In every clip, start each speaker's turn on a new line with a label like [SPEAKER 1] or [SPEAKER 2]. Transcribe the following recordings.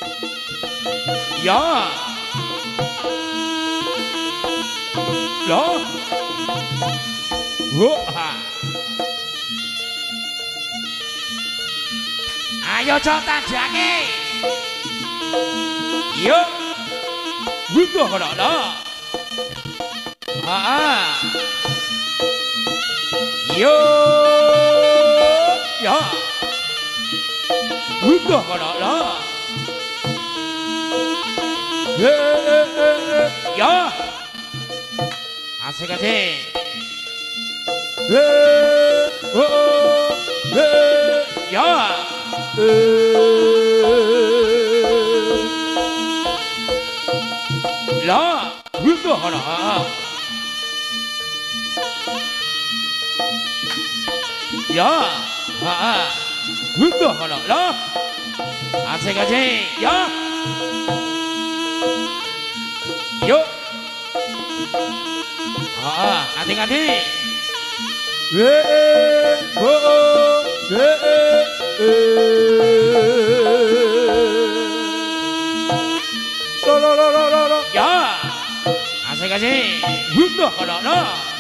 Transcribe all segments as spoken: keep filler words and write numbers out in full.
[SPEAKER 1] Ya. Loh. Wah. Ayo cok tajake. Yo. Buka kono no. Ah. Yo. Ya. Buka kono no. Ya. Asik asik. Ya. Lah, buka kono. Ya. Heeh. Buka kono. Lah. Asik asik. Ya. Yuk. Ah, nanti-nanti. Eh, oh, eh, lo lo lo lo lo lo. Ya. Asik asik. Buka kono no.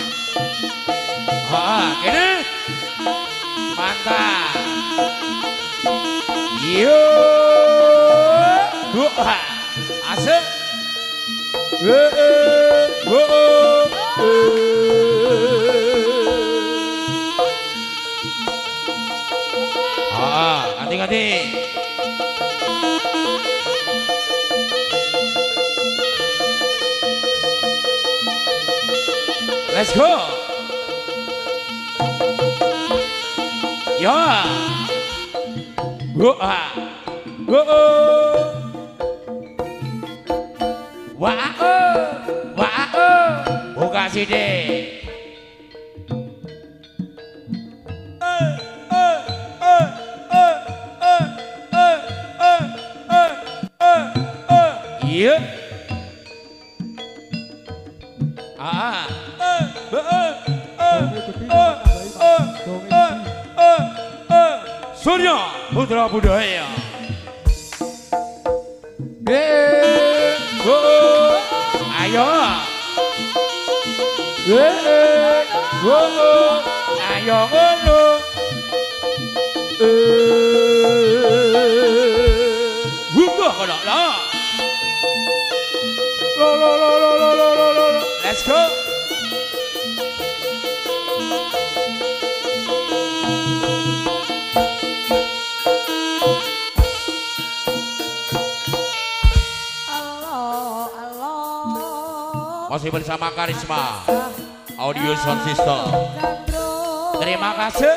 [SPEAKER 1] Ah, kene. Mantap. Yo. Doa. Asik. Ah, ganti-ganti. Let's go. Ya. Wah. Wah. Wah, wah, buka sidik. Iya. Ah. Surya Putra Budaya. Ayo. Ayo ngono. Buka kono lo. Lo lo lo lo lo lo lo. Let's go. Masih bersama Karisma Audio Sound System. Terima kasih.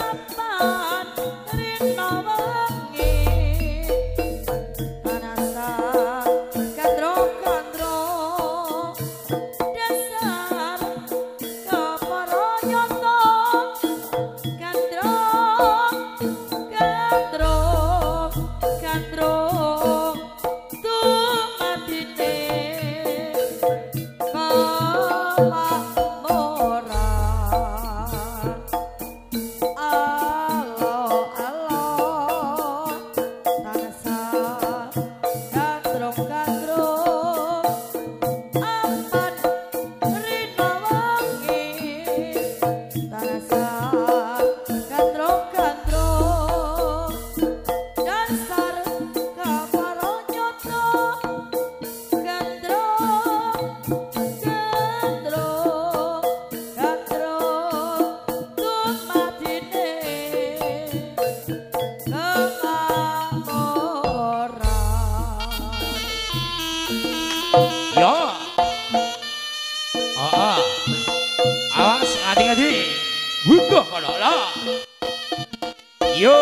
[SPEAKER 1] Yo,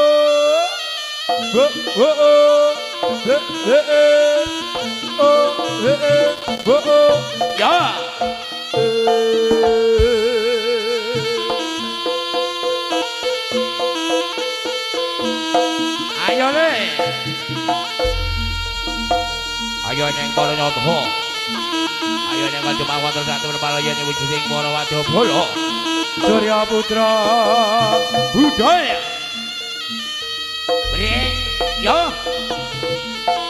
[SPEAKER 1] oh, oh, oh, eh, eh, eh, oh, eh, eh, oh, oh, ya. Ayo le, ayo neng kalau nyoto, ayo neng kalau cuma waktu satu berbalayan yang wujud yang mau waktu bolo, Surya Putra Budaya. Bring, yo,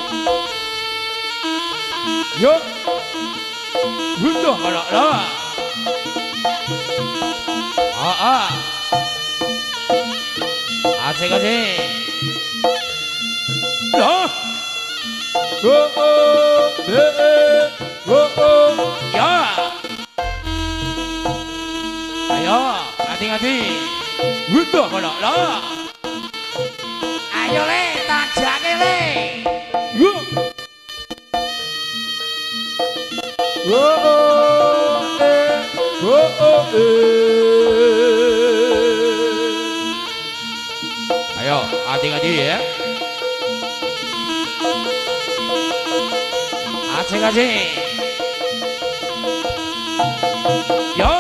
[SPEAKER 1] Yo. Butuh kalau lah. Ah ah. Asik asik. Lah. Oh oh. Eh. Oh oh. Ya. Ayo, hati-hati. Butuh kalau lah. Ayo le, tajake le. Yo. Oh oh eh, oh oh eh. Ayo, hati-hati ya. Asik-asik. Yo.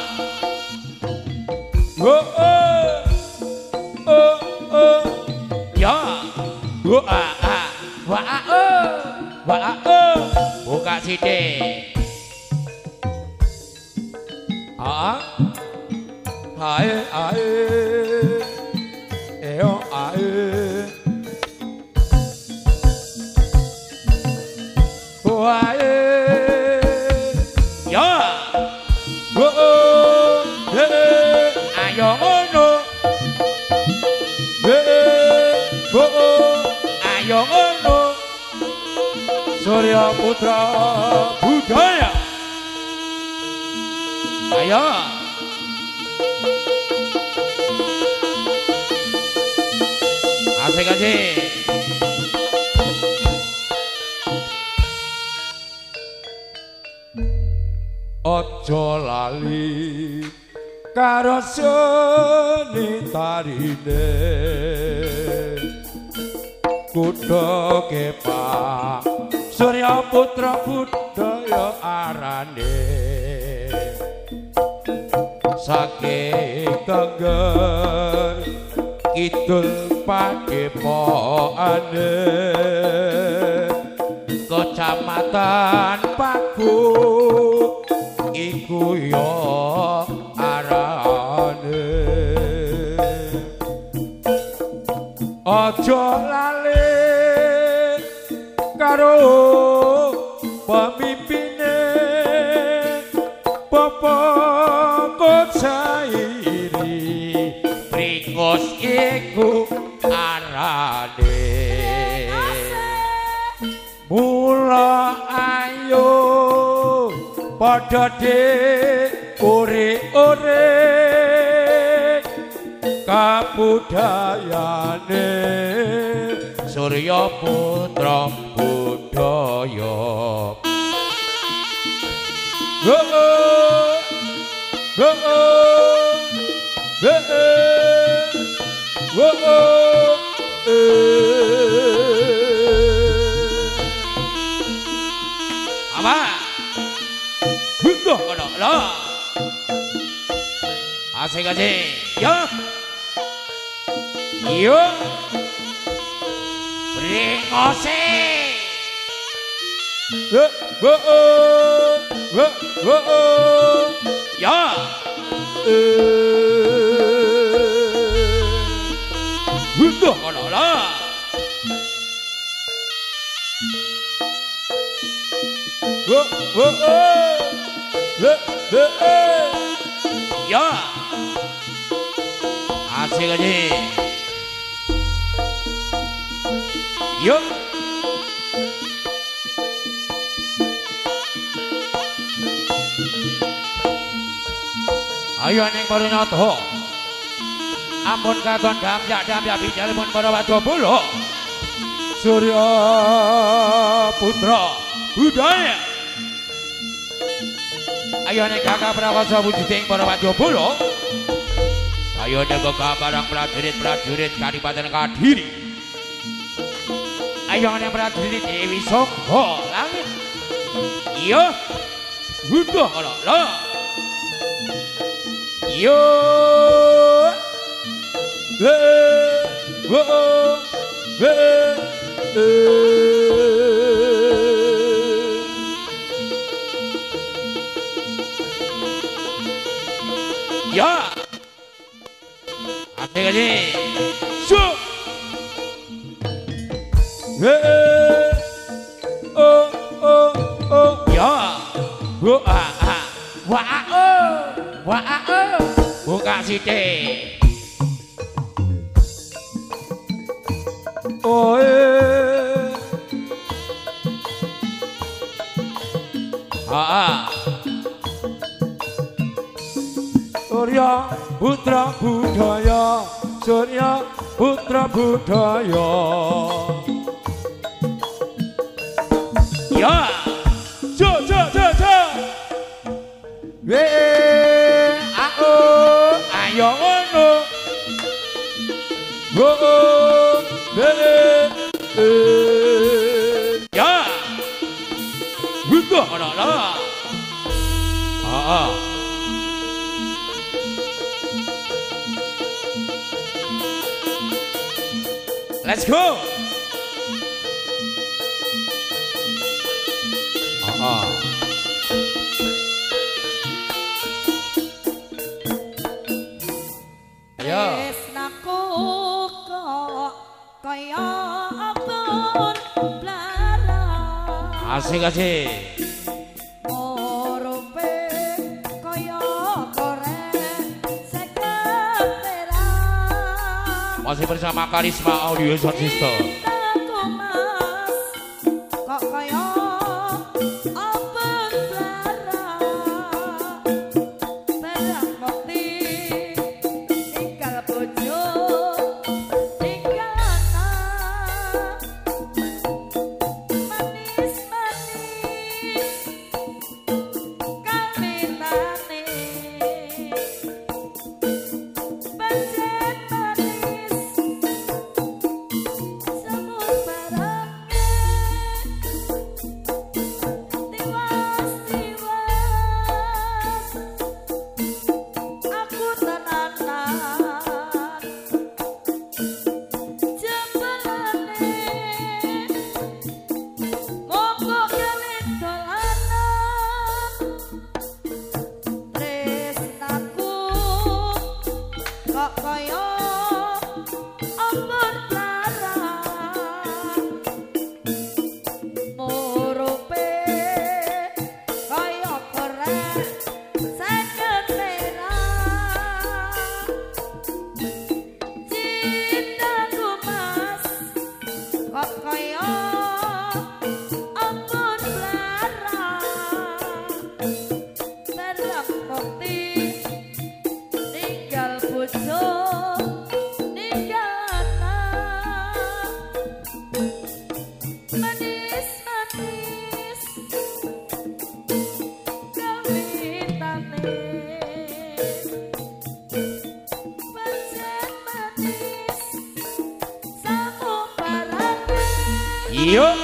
[SPEAKER 1] Oh oh, oh oh. Yo. Oh ah ah, wah ah oh, wah ah oh. Buka sidik. Ah, ae ae, eo ae, oh ae, ya, oh oh, eh, ayo ngono, eh, oh oh, ayo ngono, Surya Putra Budaya. Ayo. Asik asik. Ojo lali karo seni tarine kudu kepak Surya Putra Budaya arane saking Tengger Kidul Padepokane Kecamatan Paku iku yo arane aja lali karo pemimpine Bapak Kocairi Pringos iku arane mula ayo padha ore-ore kabudayane Surya Putra Budaya. Oh oh, oh oh, oh oh, apa? Butuh kono lo. Asik asik. Yo. Yo. Bringose. Wo wo wo wo. Ya. Butuh kono lo. Wo wo wo wo. Ya. Asik asik. Yo. Ayo neng baru nyoto. Ampun katon damjak damjak bicara pun para wadya bolo. Surya Putra Budaya. Ayo neng kakak prawasa wujuding para wadya bolo. Ayo neng kakak barang prajurit-prajurit Kadipaten Kadiri. Ayo neng prajurit Dewi Sangga Langit. Iya. Butuh kalau lo. Yo. Eh. Wo. Eh. Ya. Asik asik. Su. Eh. Oh oh oh. Bu ah ah. Wa oh. Wa oh. Buka sithik. Oh eh. Ah ah. Surya putra budaya, Surya putra budaya. Ya, jo jo jo jo. We, aku, ayo ngono. Wo, be, ya. Buka ngono lah. Ah ah. Let's go. Ah ah. Ya.
[SPEAKER 2] Tresnaku kok kaya abon blarang.
[SPEAKER 1] Asik asik.
[SPEAKER 2] Orupe kaya korek seket merah.
[SPEAKER 1] Masih bersama Karisma Audio Sound System.
[SPEAKER 2] Cintaku mas kok kaya abon blarang. Barang bukti tinggal bojo tinggal anak. Manis manis kawitane pancen manis semut barangnya tiwas tiwas aku tenanan jembelane monggo gawe dolanan tresnaku kok kaya ombor blarang murupe kaya korek seket merah. Cintaku mas kok kaya ombor blarang. Barang bukti tinggal bojo tinggal anak. Manis manis kawitane pancen manis samu barangnya.
[SPEAKER 1] Yuk.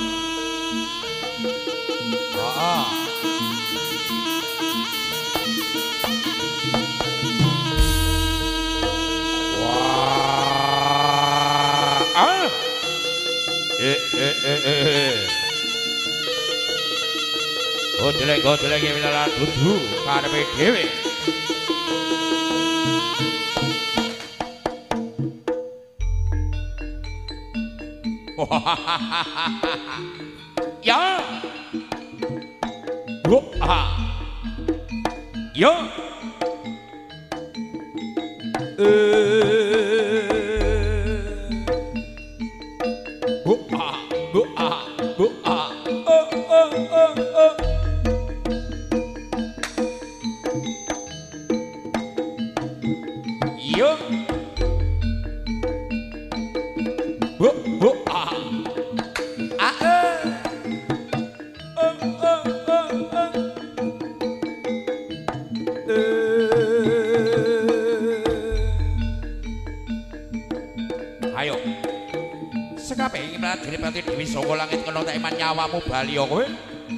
[SPEAKER 1] Ah ah. Wah. Ah. Eh eh eh eh. Godlek godlek iki lalat dudu karepe dhewe. Ya. Bu ah. Ya. Bu ah, bu ah, bu ah. Oh oh oh oh. Yo. Bu bu ah. Ah eh. Oh oh oh oh. Ayo. Sekape iki Pradiripati Dewi saka langit kena tak iman nyawamu bali ya kowe.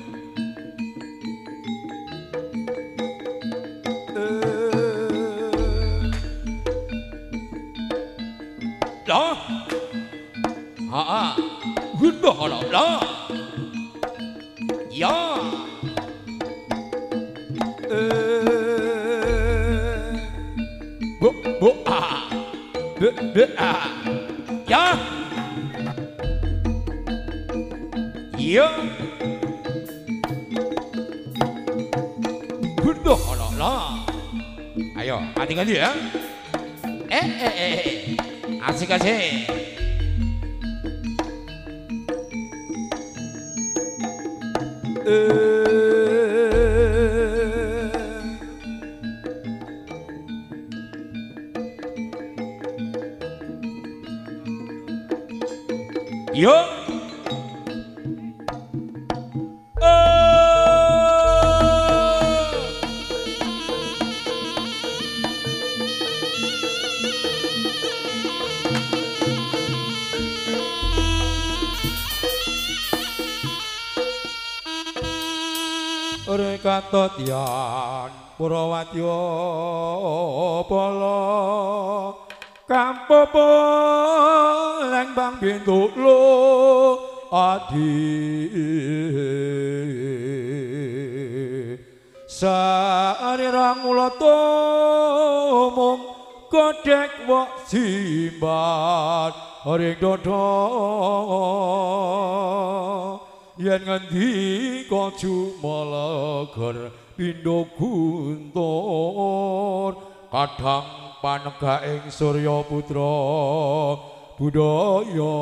[SPEAKER 1] Lah. Heeh. Gundah ana. Lah. Ya. Eh. Bu bu ah. Bu bu ah. Ya. Ya. Loh, ono lah. Ayo, ganti-ganti ya. Eh, eh, eh, eh. Asik asik. Eh. Yo. Rekatotian Purawatya Bala Kampopo Lembang Bintu Lo Adi Sarirang Uloto Mung Kodek Wak Simbat Haring Dodo yen ngendi kaju malagar pindho guntur kadang panegak ing Surya Putra budaya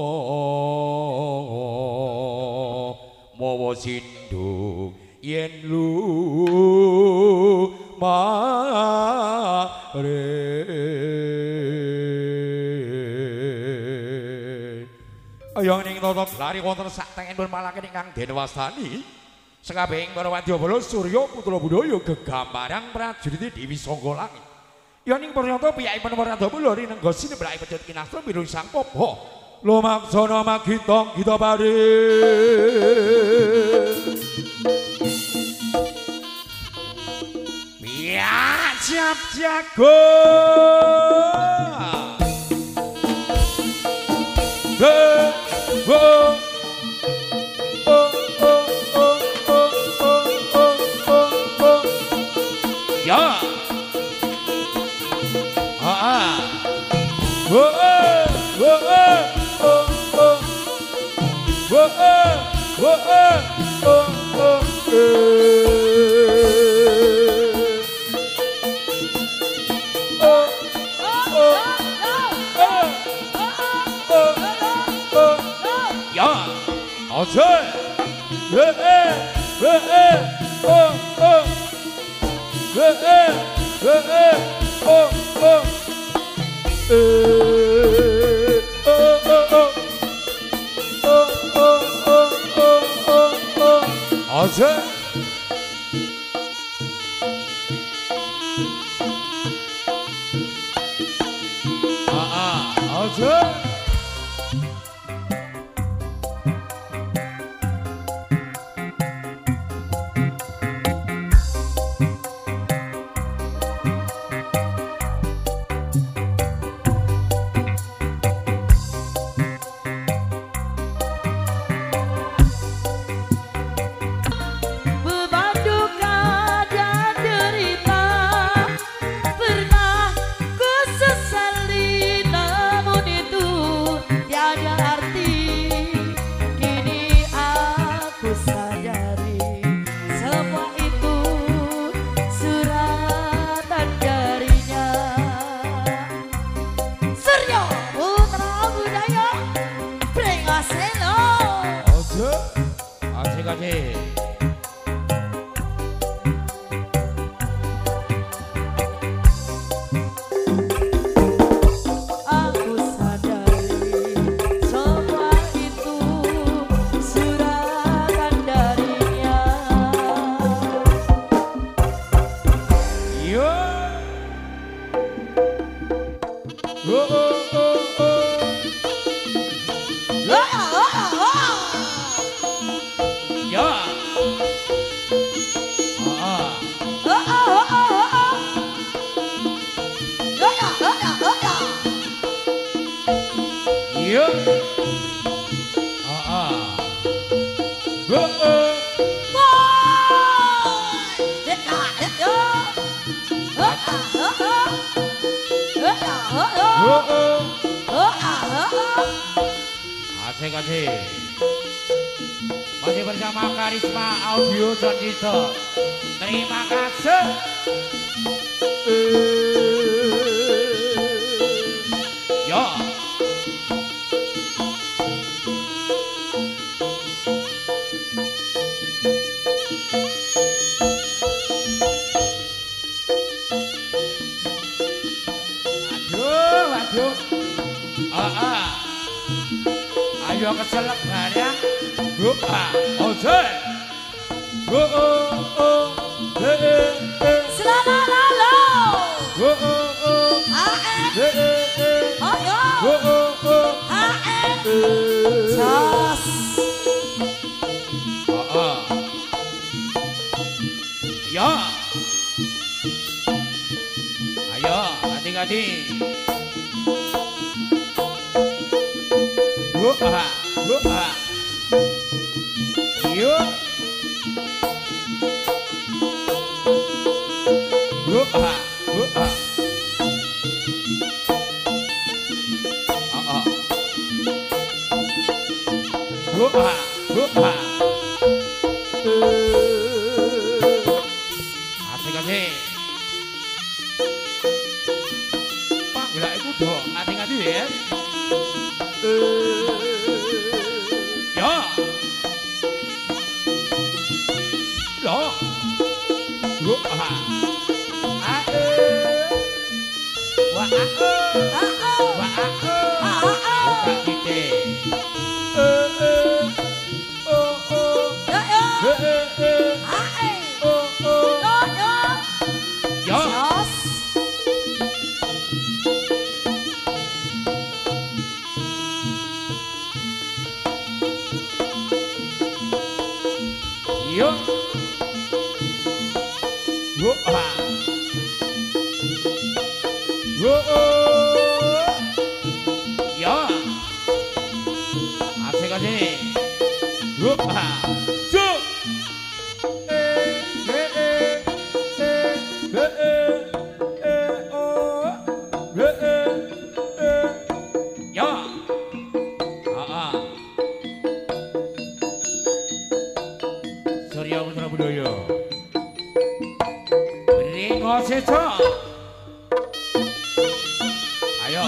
[SPEAKER 1] mawa sindung yen lu mare ayang ning tata lari wonten sak tengen pun malake ingkang denwastani sekabehing para wadyabala Surya Putra Budaya gegambarang prajurit Dewi Sangga Langit ya ning priyata piyakipun para wadyabala rinengga sinebrake pecut kinastra mirung sang papa lumaksana magita gita pare ya siap jago Oh, oh, oh, oh, oh, oh, oh, oh, oh. Ya. Ah, ah. Oh, oh, oh, oh, oh. Oh, oh, oh, oh, oh, Oce, eh eh eh eh oh oh, eh eh eh eh oh oh, eh oh oh oh, oh oh oh oh oh oh, oce, ah ah, oce. Asik asik. Masih bersama Karisma Audio Sonjito. Terima kasih. Yo. Aduh, aduh. Ah, ah. Ayo keselak barang. Buka, oke. Oh, oh, oh. Eh, eh, eh.
[SPEAKER 2] Selamat lalu.
[SPEAKER 1] Oh, oh, oh.
[SPEAKER 2] Ae.
[SPEAKER 1] Eh, eh, eh.
[SPEAKER 2] Ayo.
[SPEAKER 1] Oh, oh, oh.
[SPEAKER 2] Ae.
[SPEAKER 1] Eh.
[SPEAKER 2] Jos.
[SPEAKER 1] Oh, oh. Ya. Ayo, hati-hati. Buka, buka. Yuk. Buka, buka. Oh, oh. Buka, buka. Asik-asik. Panggil aku dong, hati-hati ya. Ya. Đó. Gua ha. A ơ. Wa a ơ.
[SPEAKER 2] A ơ.
[SPEAKER 1] Wa a ơ.
[SPEAKER 2] A ơ.
[SPEAKER 1] Buka kita. Ơ ơ. O o.
[SPEAKER 2] Yo yo.
[SPEAKER 1] Ơ ơ ơ.
[SPEAKER 2] Ae.
[SPEAKER 1] O o.
[SPEAKER 2] Yo yo.
[SPEAKER 1] Ya.
[SPEAKER 2] Jos.
[SPEAKER 1] Yo. Gua ha. Gua. Ya. Asik-asik. Gua ha. Ju. Eh eh eh eh eh eh oh. Eh eh eh. Ya. Ah ah. Surya Putra Budaya. Ringo Seco. Ayo.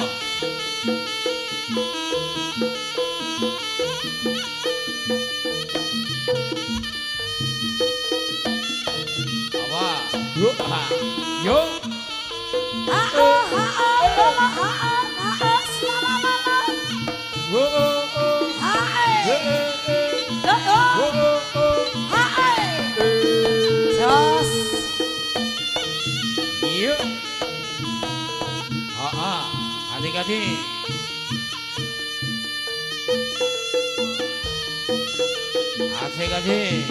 [SPEAKER 1] Apa? Yuk. Yuk.
[SPEAKER 2] A ơ. A ơ. A ơ. A ơ. Selamat lalu.
[SPEAKER 1] Oh, oh, oh.
[SPEAKER 2] Ae.
[SPEAKER 1] Eh, eh, eh.
[SPEAKER 2] Yo yo.
[SPEAKER 1] Oh, oh, oh.
[SPEAKER 2] Ae.
[SPEAKER 1] Eh.
[SPEAKER 2] Jos.
[SPEAKER 1] Iya. Ah, ah. Hati-hati. Asik-asik.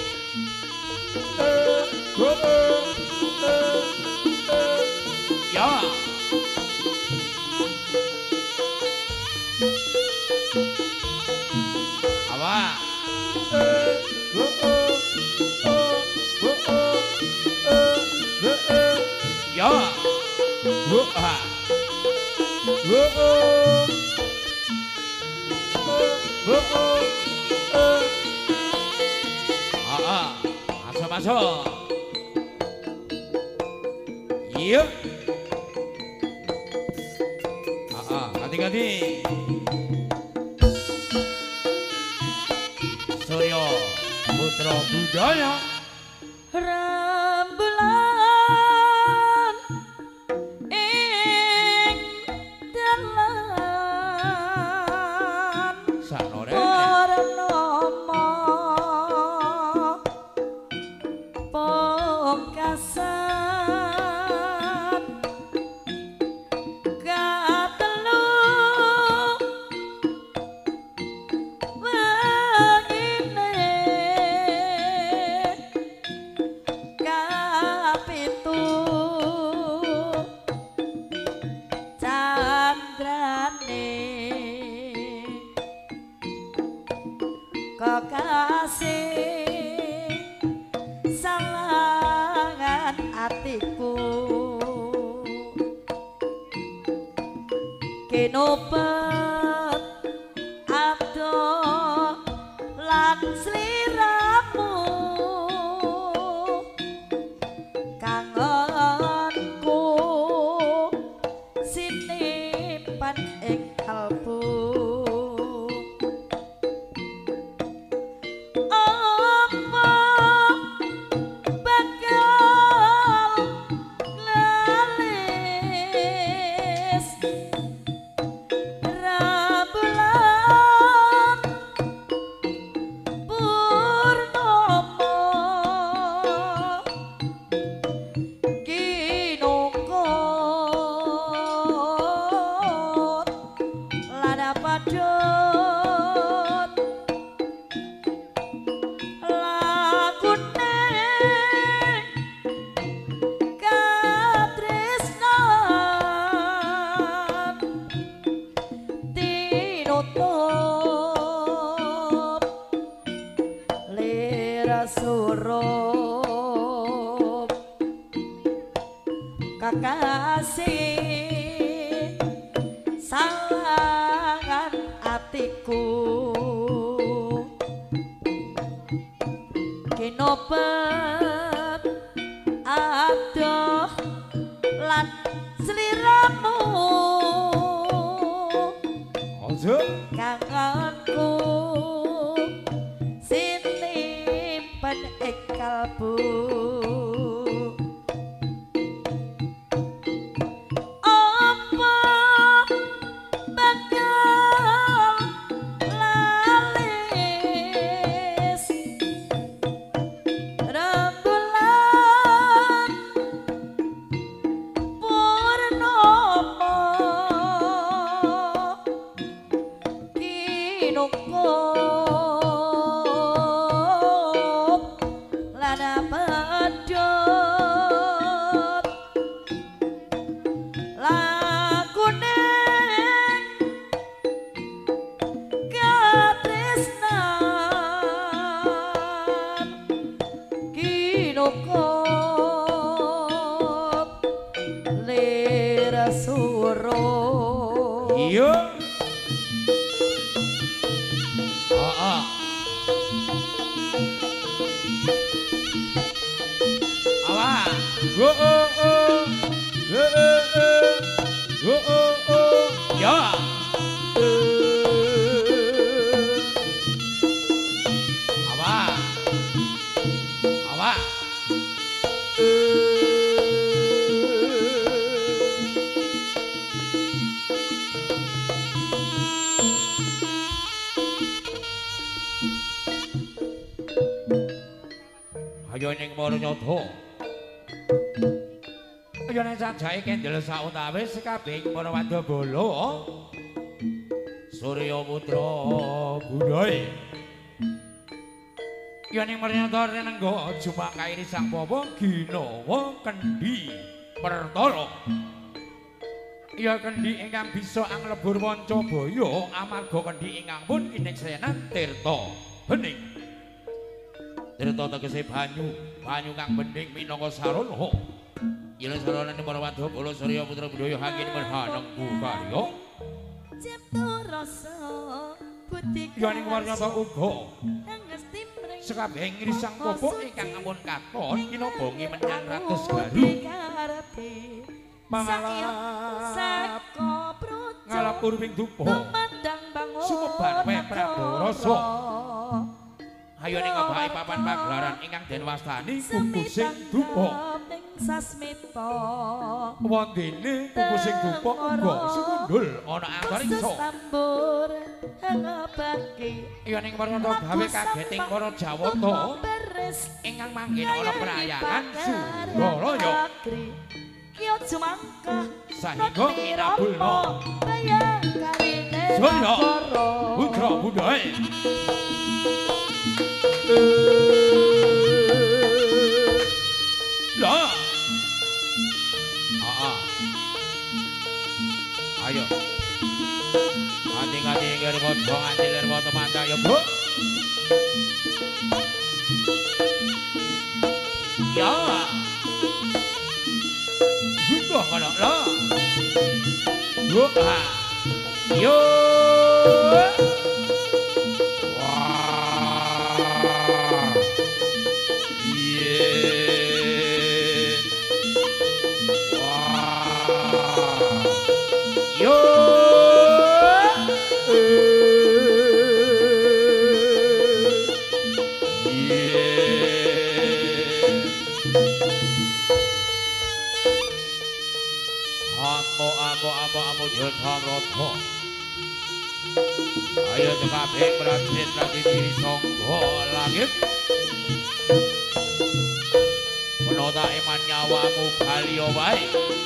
[SPEAKER 1] Eh, oh, oh. Eh, eh. Ya. Apa? Eh, oh, oh. Oh, oh, oh. Eh, eh, eh. Ya. Oh, ah. Oh, oh. Oh, oh. Eh. Ah, ah. Masuk, masuk. Iya. Ah, ah. Hati-hati. Surya Putra Budaya.
[SPEAKER 2] Rembulan ing dalan
[SPEAKER 1] Saknore.
[SPEAKER 2] Purnama pungkasan katelu wengine kapitu candrane kekasih salangan atiku kinopet ado sliramu kangenku sinipan ing kalbu apa bakal lalis rambulan purnomo kinukut lada padut lakune katresnan tinutup lira surup kakasih salangan atiku kinopet adoh lan sliramu
[SPEAKER 1] Aja
[SPEAKER 2] kangenku sinimpen ing kalbu apa bakal lalis rembulan purnomo kinukut lada pedot lakune katresnan kinukut lira surup
[SPEAKER 1] iya ah awas oh oh oh eh eh eh oh oh oh ya awas awas ayo ning Maranyata ayo ning sajae kendel sautawis kabeh para wadabala Surya Putra Budaya ya ning Maranyata renengga jumak kairi sang papa ginawa kendhi pertara ya kendhi ingkang bisa anglebur Wancabaya amarga kendhi ingkang pun kineksenan tirta bening tirta tegese banyu banyu kang bening minangka sarana yen saranane para wadabala Surya Putra Budaya hangin merhaneng bukarya
[SPEAKER 2] cipta rasa putih
[SPEAKER 1] ya ning Maranyata uga
[SPEAKER 2] ngesti mring
[SPEAKER 1] sekabehing risang papa ingkang ampun katon kinobongi menyang Ratus Garu
[SPEAKER 2] mangalap saka projo
[SPEAKER 1] ngalap purwing dupa
[SPEAKER 2] tumandang bangun
[SPEAKER 1] sumebar wae Prabu Rasa ayo ning ngobaki papan pagelaran ingkang den wastani kukusing dupa
[SPEAKER 2] sasmita
[SPEAKER 1] wondene kukusing dupa uga sikundul ana antariksa
[SPEAKER 2] tambur ngabaki
[SPEAKER 1] iya ning Maranyata gawe kageting para Jawata ingkang manggen ana perayaan Suralaya
[SPEAKER 2] Kyo jumangkah
[SPEAKER 1] sahingga nginabulna
[SPEAKER 2] bayang karine
[SPEAKER 1] Surya Putra Budaya lah ah ah ayo nganti-nganti ngger padha nganti lir wata mantah ya Bu ya Buka kana lah yo ah yo wah Ayo kabeh prajurit-prajurit sangga langit. Penota iman nyawamu baliya wae.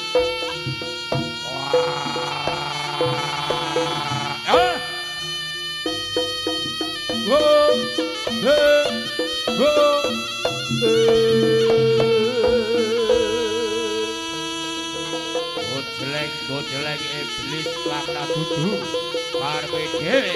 [SPEAKER 1] Wah. Ah. Wo. He. Wo. Gojeleng gojeleng iblis lakna dudu karepe dhewe.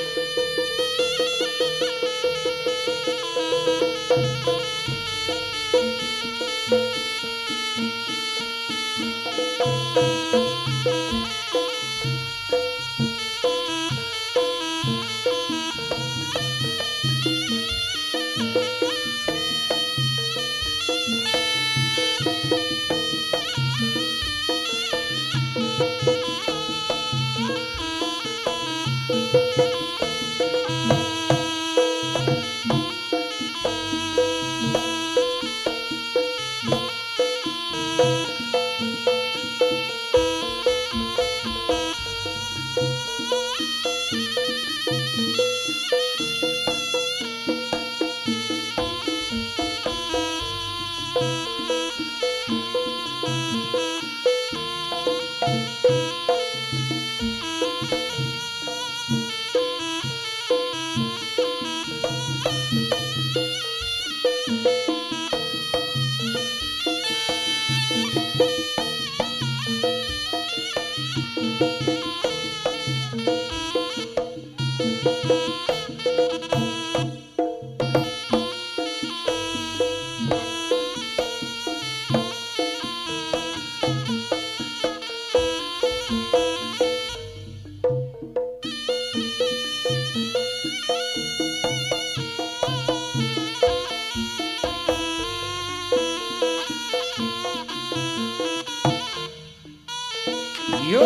[SPEAKER 1] Yo.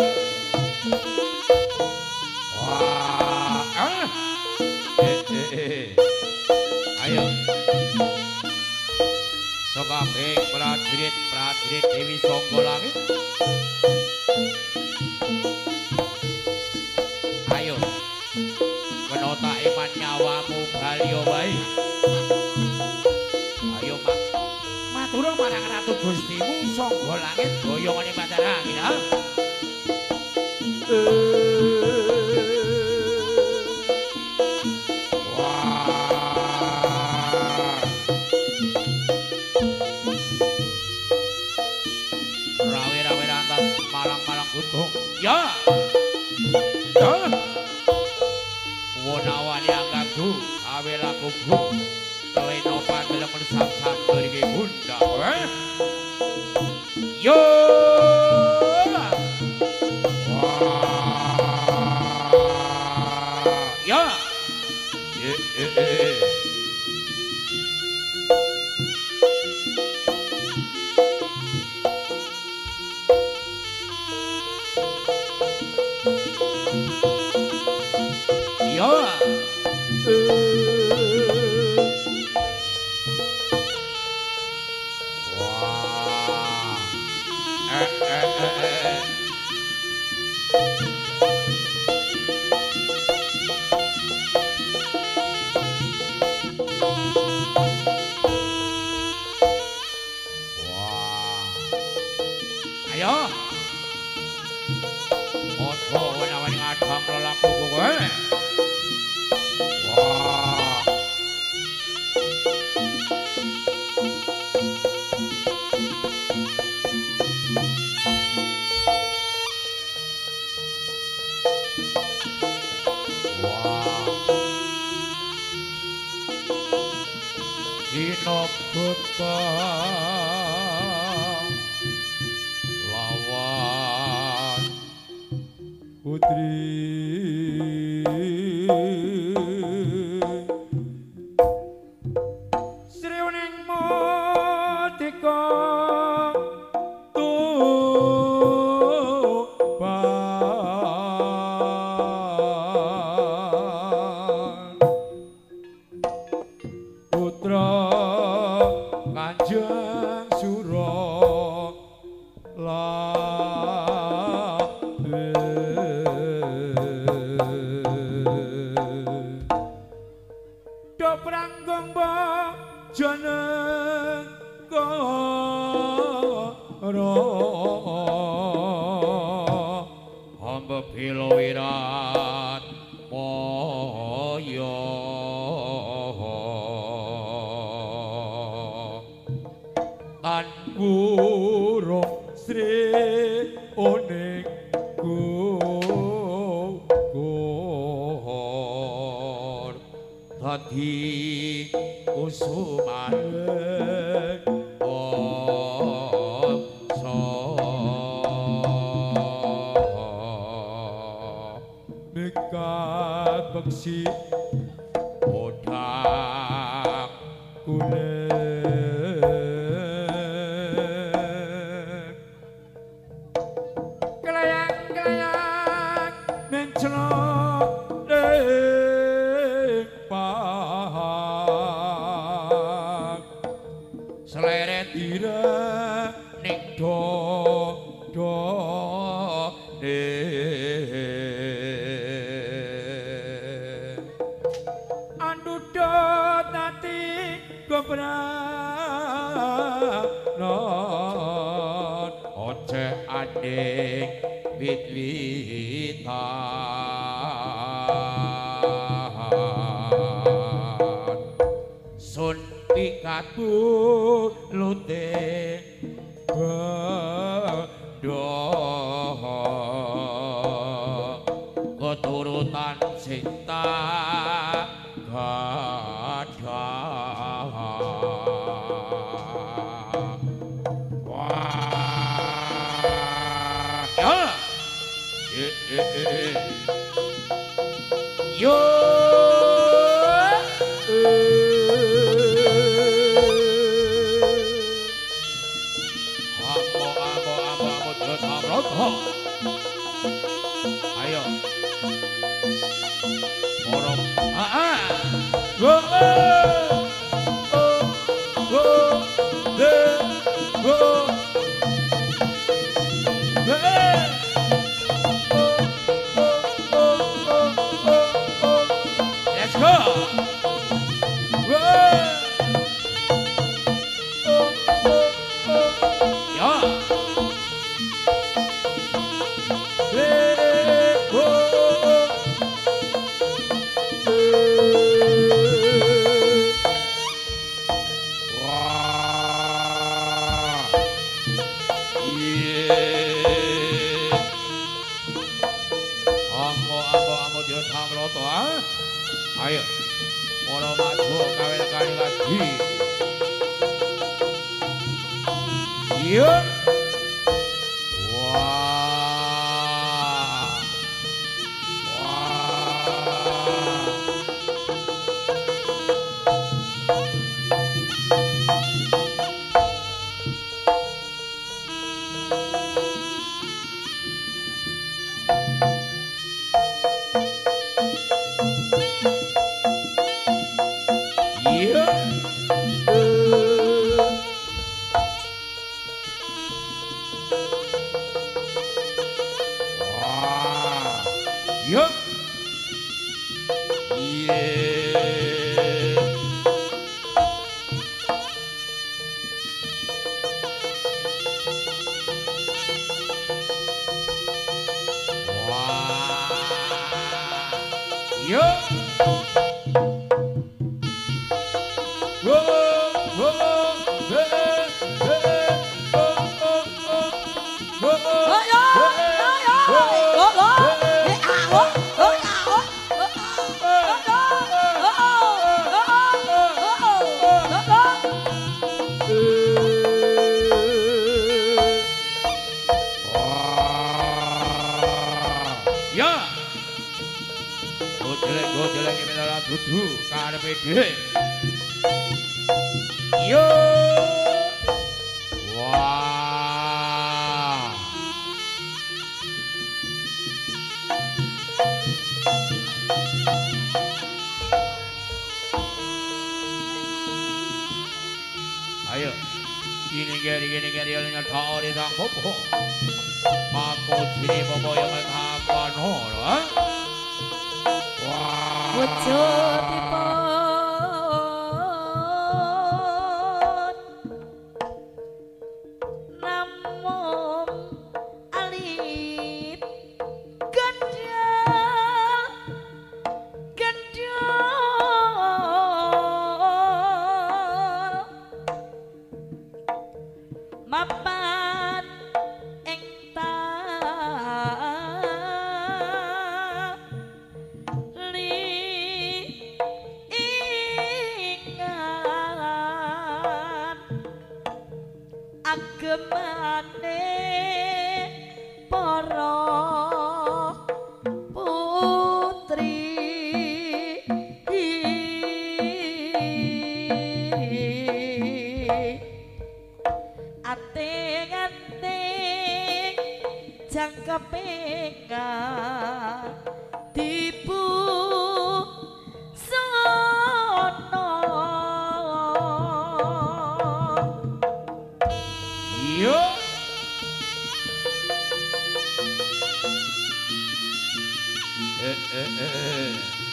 [SPEAKER 1] Wah, ah. Eh, eh, eh. Ayo. Sakabeh prajurit-prajurit Dewi Sangga Langit. Ayo. Menota iman nyawamu baliya wae. Ayo, Mak. Matur marang Ratu Gustimu Sangga Langit boyongane Batarangin, ha? Rawe-rawe rantas malang-malang gunung. Ya. Ya. Wonawani anggaku awe laku bu. Leno pandeleng samsan beri bunda. Yo. Ya. Eh eh eh. Ya. Wah. Eh eh eh eh. Ayo. Ojo wani-wani ngadhang lelaku kowe. Wah. Wah. Dina buta lawan putri Sriuning Mutika tuban putra Kanjeng Suralaya. do pranggung bojoneng karo hamba bela wirat moyo tan burung sri oning gugur dadi kusumaning bangsa mekat beksi odang kuning kelayang-kelayang mencelok ning pahak seleret ireng ning do do andudot ati gobranon oce ading wit-witan sun pikatu luting bedhong keturutan cinta gadah wah ya eh eh eh yo ayo borong ah ah go go go de go hey let's go yeah ayo mono maju kawin kali lagi iya wah wah Yup. Yeah. Wow. Yup. Whoa, whoa, hey, hey, oh, oh, oh, whoa, oh, dudu karepe dhewe. Yo. Wah. Ayo. Ini geri geri geri yang tahu di sang popo. Aku sini popo yang tahu no, Wah.
[SPEAKER 2] wujudipun namung alit gendal gendal mapan ing agemane para putri ating-ating jangkepe kang dipu
[SPEAKER 1] Yo. Eh eh eh.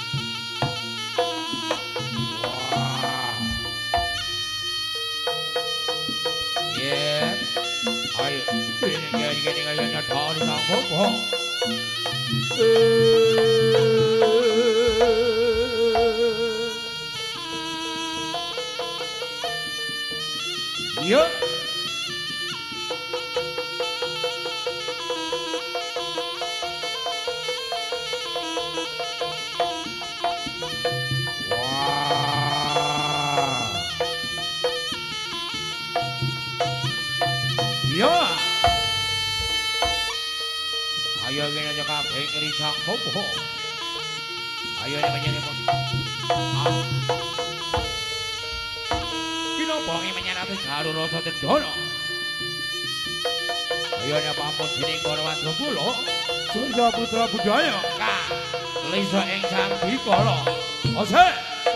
[SPEAKER 1] Wah. Yeah. Ayo, ini gini gini gini dari kamu. Yo. Yo. Ayo gini aja kabeh ngericang bobo. Ayo ini menjadi bos. Ah. Kino bongi menyerati garu rasa tendono. Ayo ini pampun sining korwan sepulo. Surya putra budaya. Kak. Lisa ing candi kolo. Ose.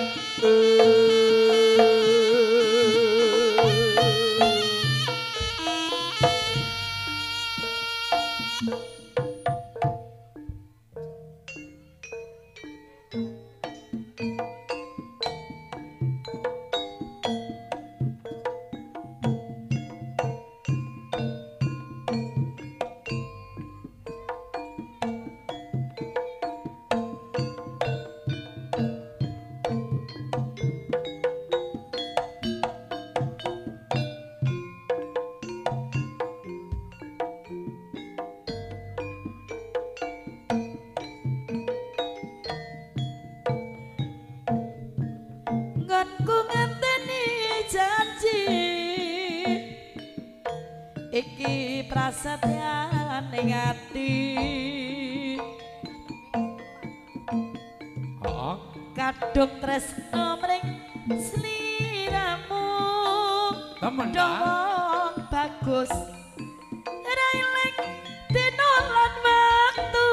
[SPEAKER 2] iki prasatyane ati
[SPEAKER 1] heeh
[SPEAKER 2] kadung tresno mring sliramu
[SPEAKER 1] temen
[SPEAKER 2] dong bagus railek dino lan waktu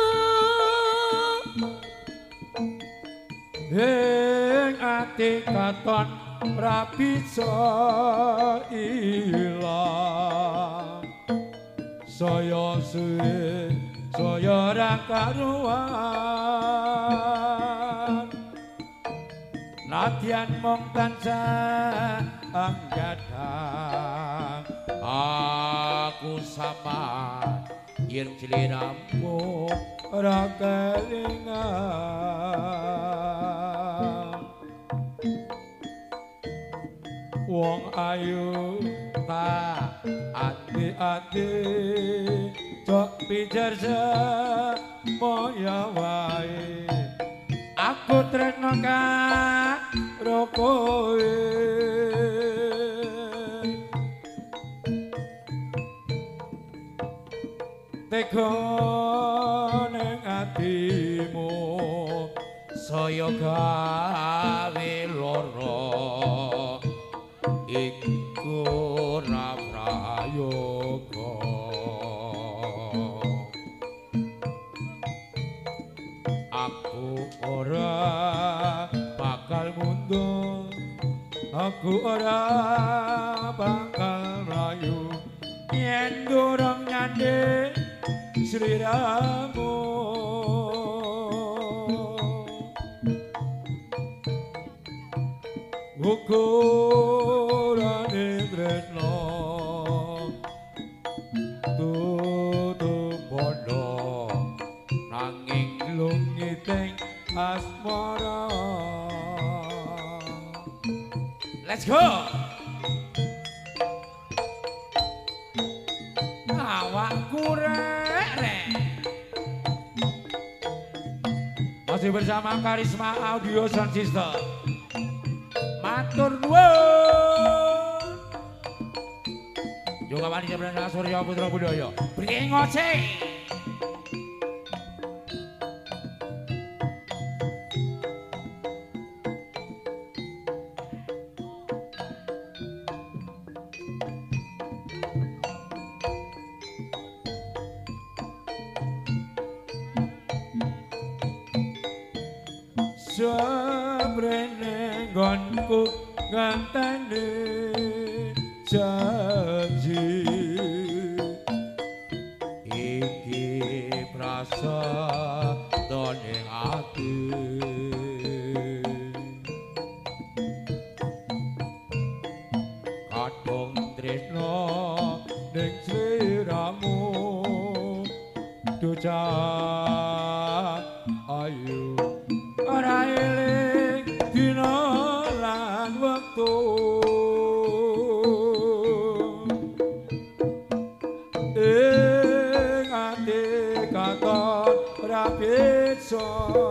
[SPEAKER 1] ing ati katon ra bisa ilang saya suwe saya ra karuan nadyan mung tansah anggadang aku sama yen sliramu ora kelingan wong ayu ta ati-ati cok pijarsa moya wae aku tresno karo kowe tega ning atimu saya gawe lara iku ora prayoga aku ora bakal mundur aku ora bakal mlayu yen durung nyandhe sliramu ukurane tresno tutup bondo nanging lungiting asmara. Let's go. Awakku rek. Masih bersama Karisma Audio Sound System. Matur nuwun. Juga wani Brana Surya Putra Budaya. Bringoce. Sabrene nggonku nganteni janji iki prasadan ing ati kadung tresno ning sliramu ducah ayu ora eling dina lan wektu ing ati katon ora bisa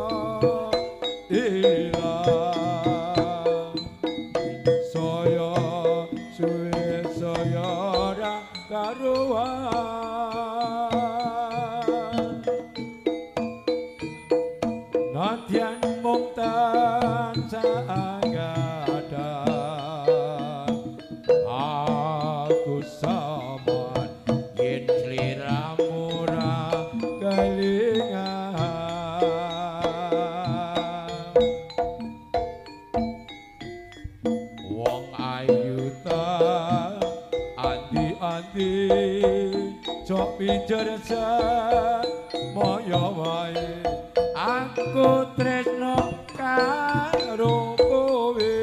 [SPEAKER 1] ilang saya suwe saya ora karuan nadyan mung tansah anggadhan aku saman yen sliramu ra kelingan wong ayu ta andi-andi cok pijer sak moyo wae aku tresno karo kowe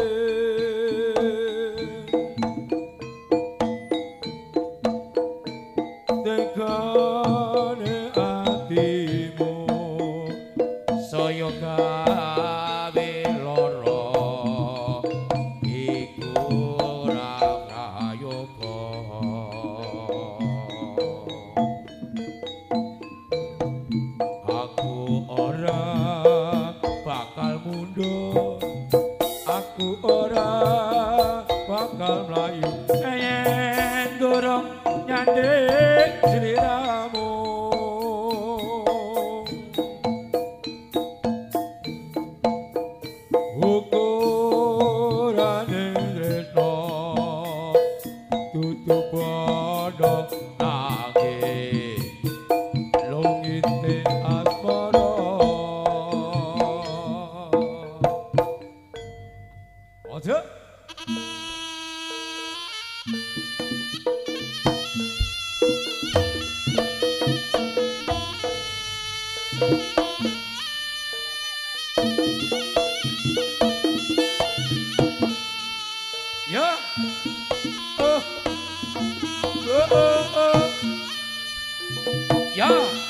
[SPEAKER 1] tekane atimu saya gawe lara iku ora prayoga aku ora bakal mundur aku ora bakal mlayu yen durung nyandhik sliramu ukurane tresno tutup bodo nanging lungiting asmara. Aja. Ya. Oh. Oh, oh, oh. Ya.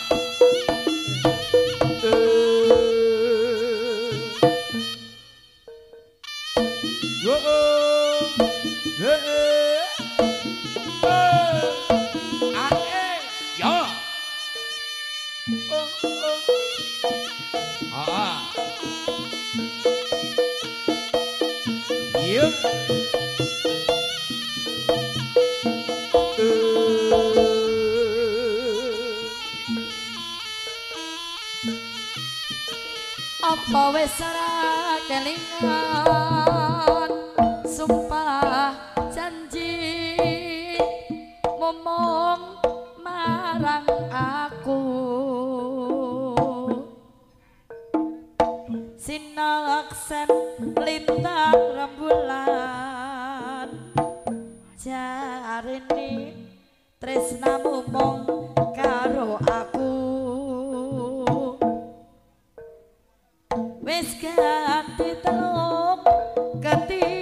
[SPEAKER 2] Apa wis ora kelingan sumpah janji momong marang aku sinaksen lintang rembulan jarene tresnamu mung karo aku wis ganti teluk ganti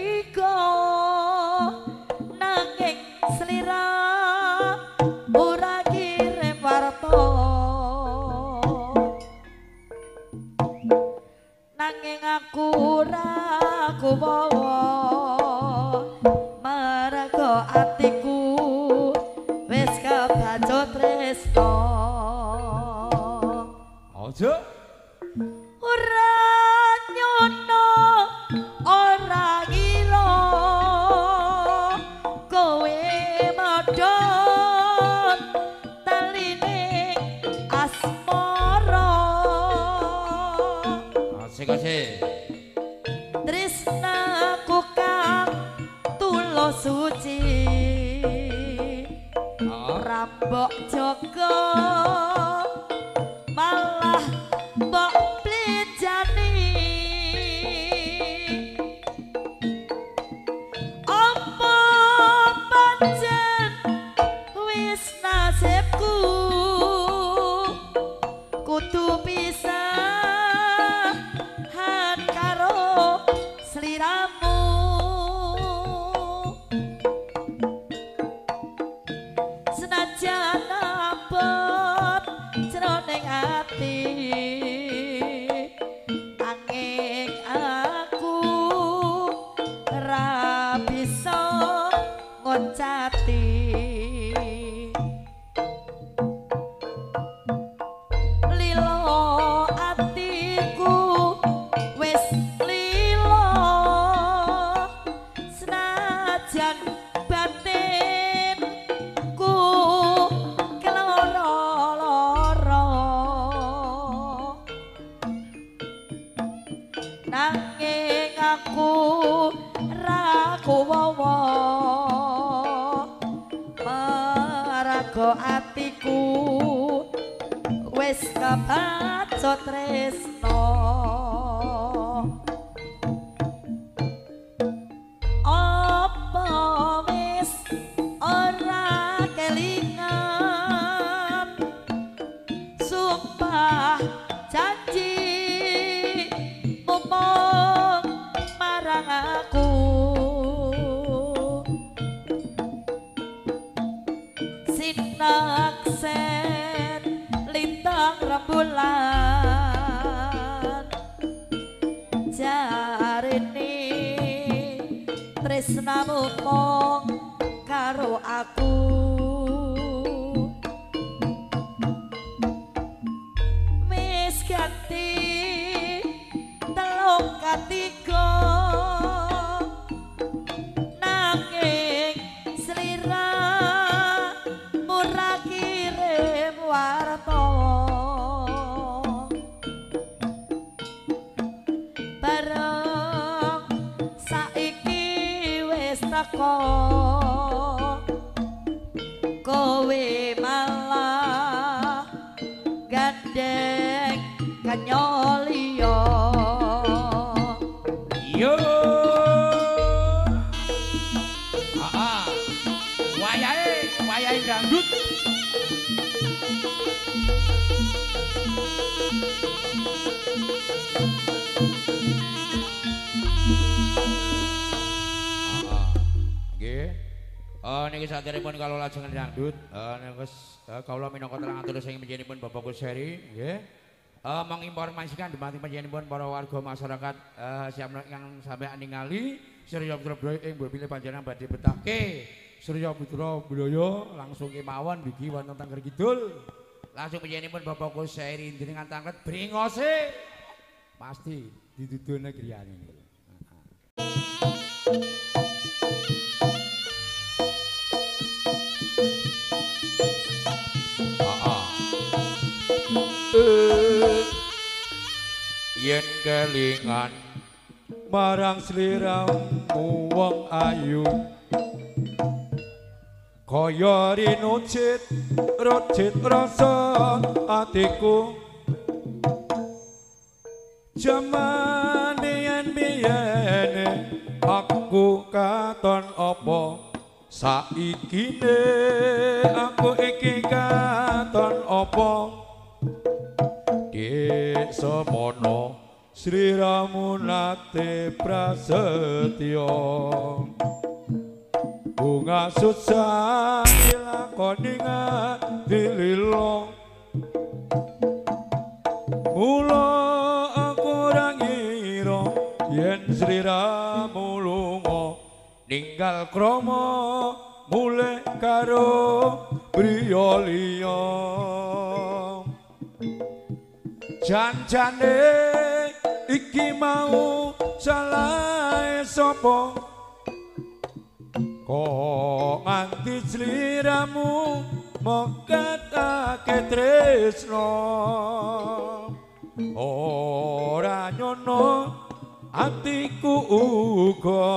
[SPEAKER 2] ora kuwawa marga atiku wis kebacut tresno
[SPEAKER 1] aja
[SPEAKER 2] ora nyono ora ngira kowe modhot taline asmara
[SPEAKER 1] asik asik
[SPEAKER 2] tresnaku kang tulus suci rambok jaga malah mbok plejani apa pancen wis nasibku kudu pisahan karo sliramu senajan abot jroning ati angin aku ra bisa ngoncati lilo atiku wis lilo senajan batinku keloro-loro nanging aku ra kuwawa marga atiku wis kebacut tresno apa wis ora kelingan sumpah janji ngomong marang aku sinaksen lintang rembulan jarene tresnamu mong karo aku wis ganti telung katiga nanging slira murah kirim warta bareng saiki wis teko kowe malah gandeng kanyoliyo
[SPEAKER 1] yo ah wayahe wayahe dangdut nggih eh niki saderepun kalau lajeng dangdut eh niku kawula minangka terang atur sing panjenenganipun Bapak Kuseri nggih eh menginformasikan dumateng panjenenganipun para warga masyarakat eh siap yang sampeyan ningali Surya Putra Budaya ing mbile panjenengan badhe betahke Surya Putra Budaya langsung kemawon bigi wonten Tengger Kidul langsung panjenenganipun Bapak Kuseri jenengan tanglet bringose pasti didudune griyane niku. Yen kelingan marang sliramu wong ayu kaya rinucit rucit rasa atiku jaman biyen aku katon apa saikine aku iki katon apa Dek semono Sri Ramunate prasetya bunga susah dilakoni ngati lilo mula aku ora ngira yen sliramu lunga ninggal krama mulih karo priya liya janjane iki mau salah sapa kok nganti sliramu mokatake tresno ora nyono atiku uga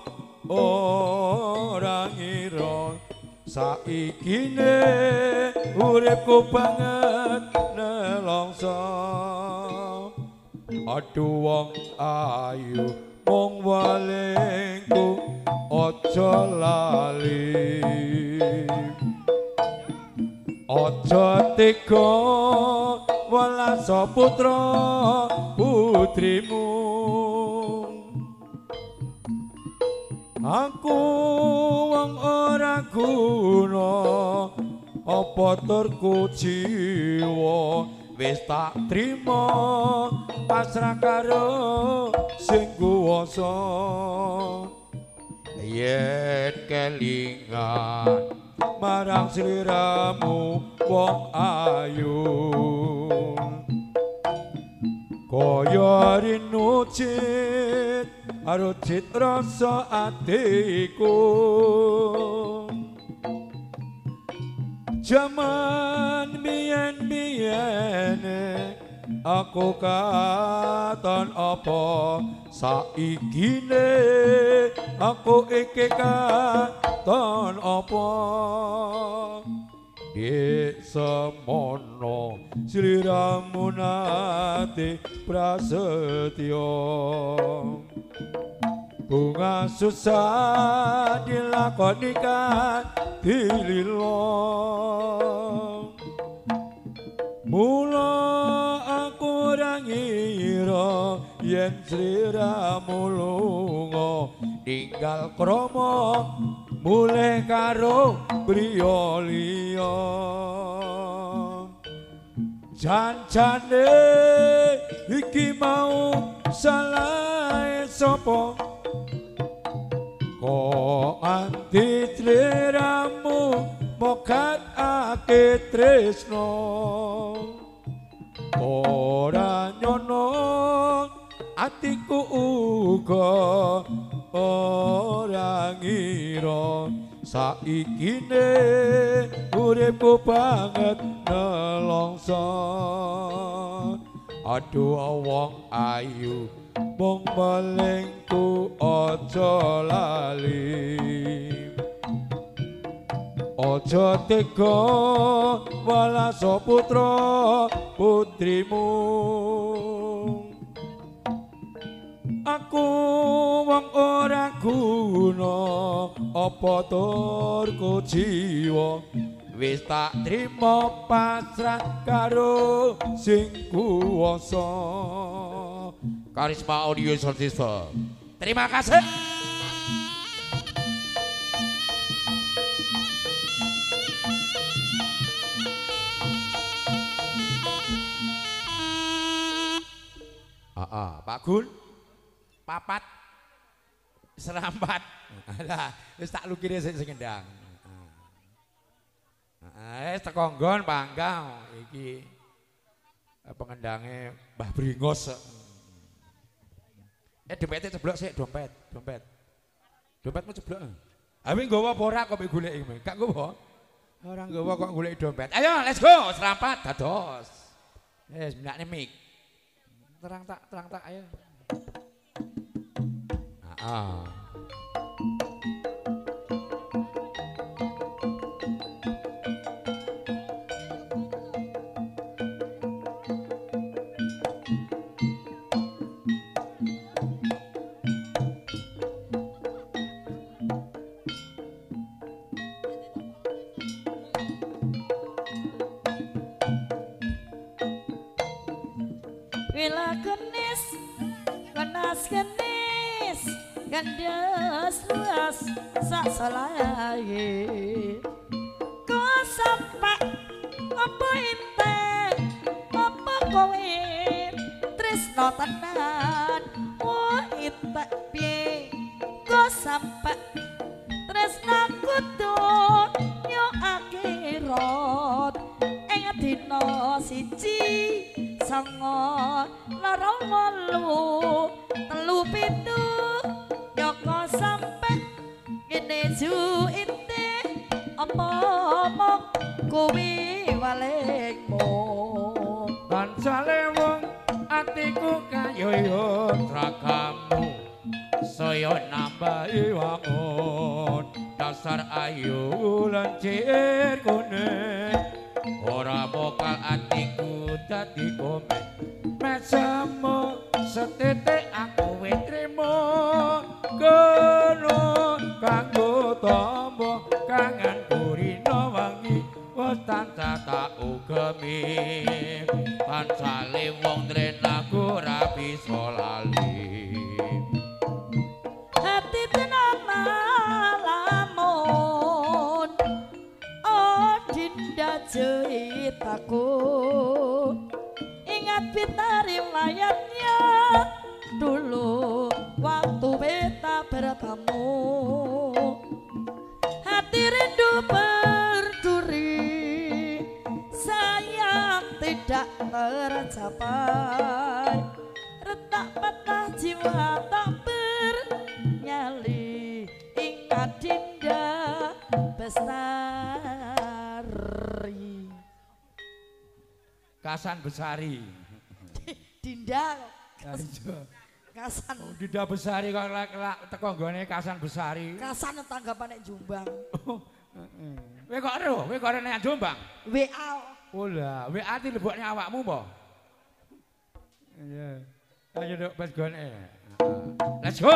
[SPEAKER 1] ora ngira saikine uripku banget nelongso aduh wong ayu mung walengku aja lali aja tega welas putra putrimu aku wong ora guna apa turku jiwa wis tak trima pasrah karo sing kuwasa yen kelingan marang sliramu wong ayu kaya rinucit arucit rasa atiku jaman biyen-biyene aku katon apa saikine aku iki katon apa di semono sliramu nate prasetyo bunga susah dilakoni kan dililo mula aku ora ngira yen sliramu lunga ninggal krama mulih karo priya liya janjane iki mau salah sapa kok anti sliramu mokat ake tresno ora nyono atiku uga ora ngira saikine uripku banget nelongso aduh wong ayu mung melengku aja lali aja tega welas putra putrimu aku wong ora guna apa turku jiwa wis tak trima pasrah karo sing kuwasa Karisma Audio Sound System. Terima kasih. Ah, ah, Pak Gun, papat, serampat, lah, wis tak lukire sing ngendang. Ah, wis teko nggon panggah iki pengendange Mbah Bringos. Eh dompetnya ceblok sih, dompet, dompet. Dompetmu ceblok. Abi nggawa apa ora kok golek iki? Gak nggawa. Ora nggawa kok golek dompet. Ayo, let's go, serampat dados. Wis minakne mik. Terang tak, terang tak ayo. Heeh.
[SPEAKER 2] Wila genis, kenas genis, gandes luas sak salahe. Kau sampai apa inteng, apa kowe tresno tenan, oh pitek piye go sampe tresnaku yo akhirat ing dina siji sanga loro wolu telu pitu yo go sampe ngene juite apa mong kuwi walengmu
[SPEAKER 1] kancane wong atiku kayoyo tragamu saya nambahi wangun dasar ayu lancir kuning ora bokal atiku dadi komen mesamu setitik aku wis trimo kono kanggo tombo kangen purina wangi wis tansah tak ugemi pancale wong drenaku ora bisa lali
[SPEAKER 2] hati tenang malamun oh dinda ceritaku ingat pitari layaknya dulu waktu beta bertemu hati rindu berduri sayang tidak tercapai retak patah jiwa tak bernyali ingat dinda bestari
[SPEAKER 1] Kasan Besari
[SPEAKER 2] dinda
[SPEAKER 1] ya iso
[SPEAKER 2] kasan
[SPEAKER 1] oh, Dinda Besari kok lek teko nggone Kasan Besari
[SPEAKER 2] kasan tanggapan nek Jombang
[SPEAKER 1] oh heeh kowe kok ero kowe kok nek Jombang
[SPEAKER 2] W A
[SPEAKER 1] oh lah W A ti lebokne awakmu po iya ayo nduk pas gone let's go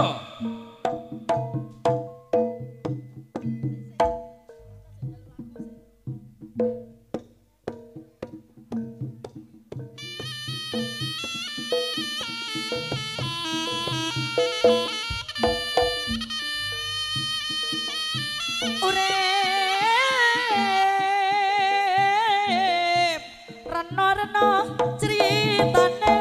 [SPEAKER 2] urip rena-rena critane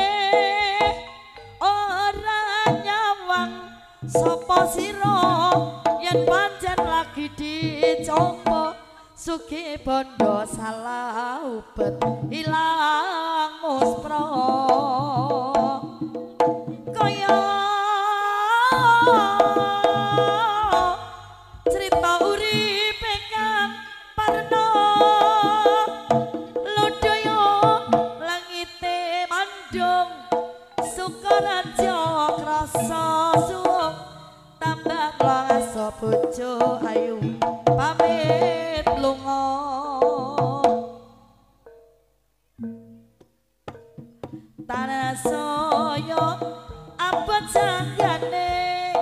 [SPEAKER 2] ora nyawang sapa sira yen pancen lagi dicompo sugih bondo salah ubet ilang muspra kaya cerita uripe kang parna lodaya langite mandung sukaraja krasa suwung tambah klasa bojo ayu pamit lunga tanah saya abot sanggane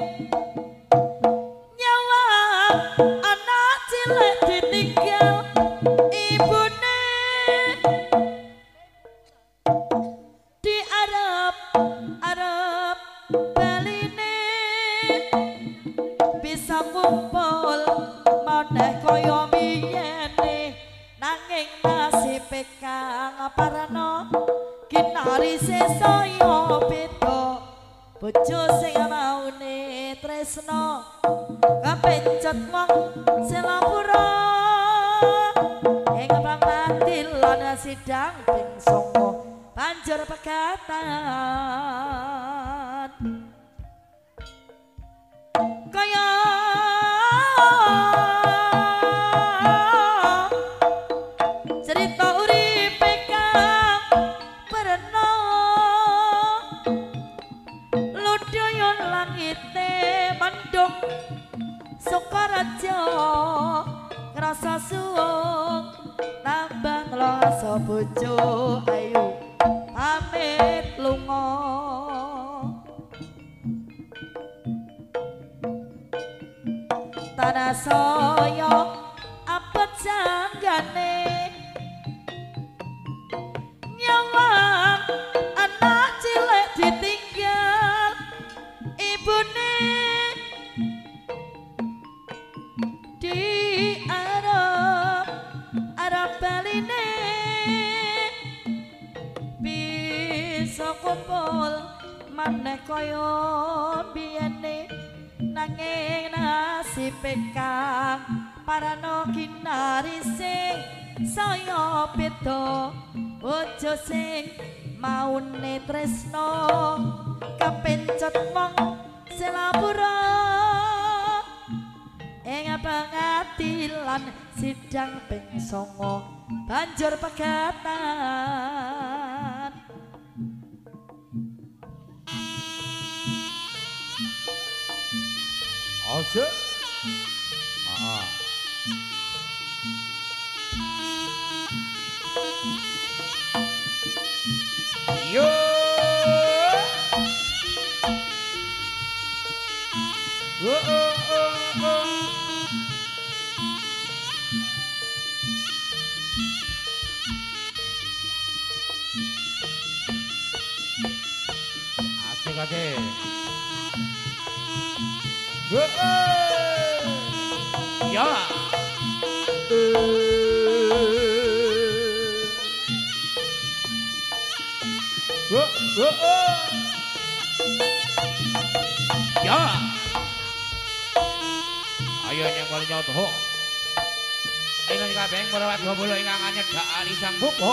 [SPEAKER 2] nyawa anak cilik ditinggal ibune diarep arep baline bisa kumpul maneh kaya biyene nanging nasibe kang parana kinari sesaya beda bojo sing maune tresno kapencut wong selapura ing pangadilan sidang ping songo banjur pegatan kaya cerita uripe kang perno lodaya langite mendung sukaraja ngrasa suwung tambah nglasa bojo ayu pamit lunga tanah saya abot sanggane nyawang anak cilik ditinggal ibune diarep arep baline bisa kumpul maneh kaya pekang parano kinari sing saya beda ojo sing maune tresno kapencet wong selapura ing pengadilan sidang ping songo banjur pegatan
[SPEAKER 1] aja ah yo oh, oh, oh, oh. Asik asik oh, oh. Ya oh, oh, oh. Ya ayo yang paling nyoto ingin kabeh merawat gobolo ingkang anyedhak alisang buko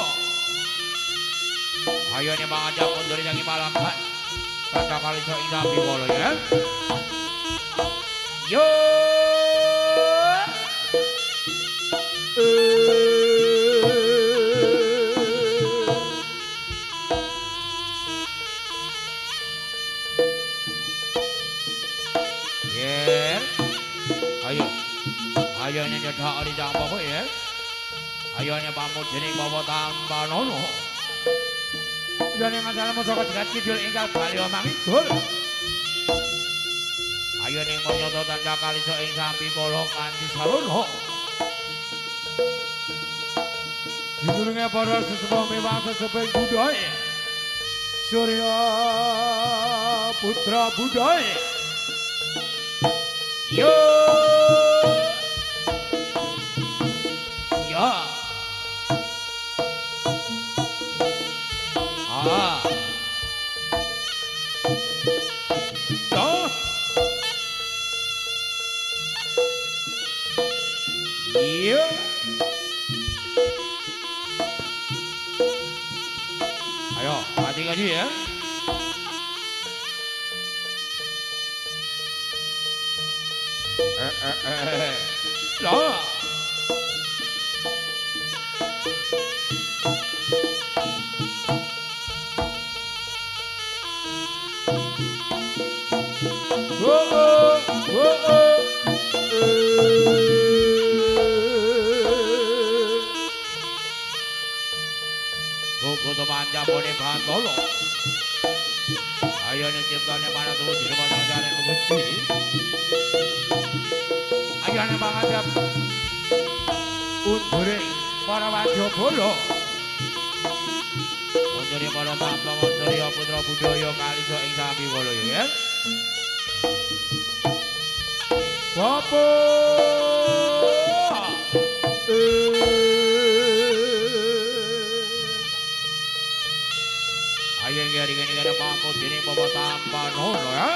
[SPEAKER 1] ayo yang mengajak mundur yang imalamkan kata kali so indah bikolo ya yo ayo ayo nyedhak alisang buko ya ayo pamujening bawa tambah nono yen masalah mosok dekat kidul ingkang bali omang idul ayo ning monyata tanda kalisa ing sampi kala kanthi sarana dinulunge para sesepuh mewah seseping budaya Surya Putra Budaya yo ya ah ya iya ayo mati ngaji ya eh eh eh lah oh oh oh oh Tuku temanca boleh bantolo ayo nih ciptanya mana tuh di rumah jalan begitu ayo nih mengajak unduring para wadya bolo unduring para tampang unduring putra budaya kalisa ing sambi bolo ya Bapak ayo ngeri-ngeri ada mampu dini bawa tampan hono ya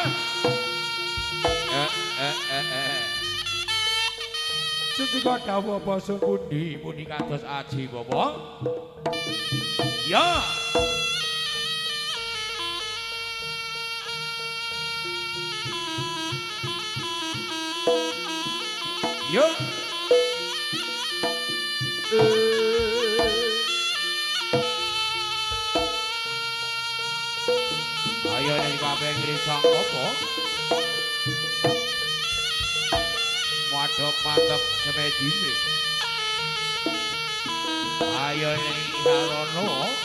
[SPEAKER 1] eh eh eh eh setika dawa basa pundi pundi kados aji bapak ya yo ayo ning kabeh ngrisang apa madhep mantep semedine ayo ning sarono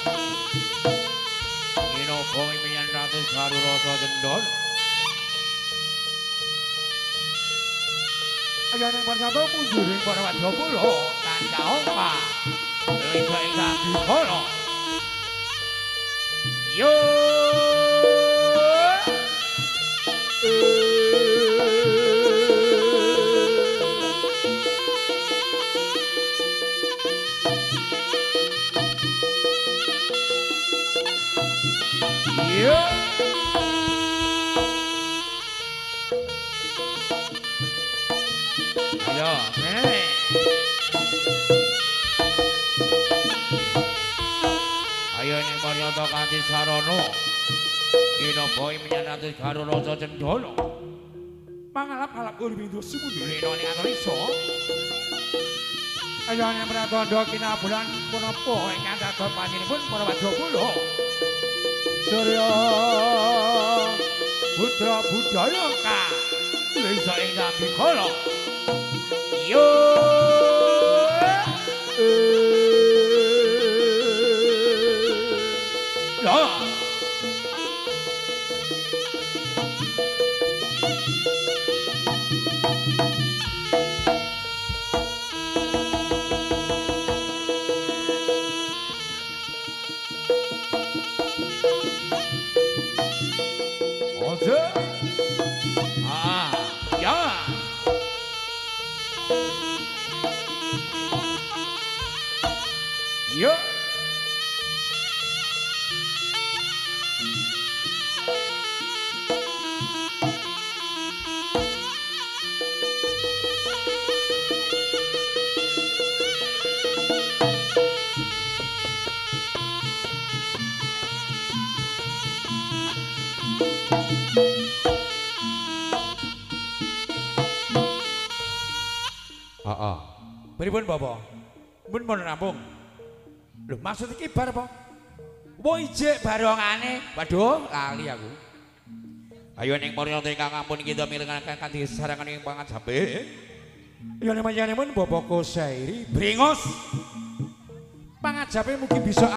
[SPEAKER 1] ino bumi minyan ratu saru rasa dendon ayo ning parsapa munduring para wadya kula tanda ompa lisa ing sambi kala yo yeah. Ya, ngene. Ayo ning Paryanta kanthi sarana ina boy menyang karo Raja Cendana. Mangalap-alap urip sumundule ning antarisa. Ayo ning pratandha kinabulan punapa ingkang dados panjenenganipun para Wadyabala. Surya putra budaya ka lesa ing Nambikala. Yo ya Ojo ah ya yo Heeh. Pripun Bapak? Mun mun rampung. Lho maksud iki bar apa? Wong ijik barongane. Waduh, lali aku. Ayo ning Paryanta ingkang ampun kita mirengaken kanthi sarangan ing pangajabe. Ya namanya mun Bapak Kosairi Brengos. Pangajabe mugi bisa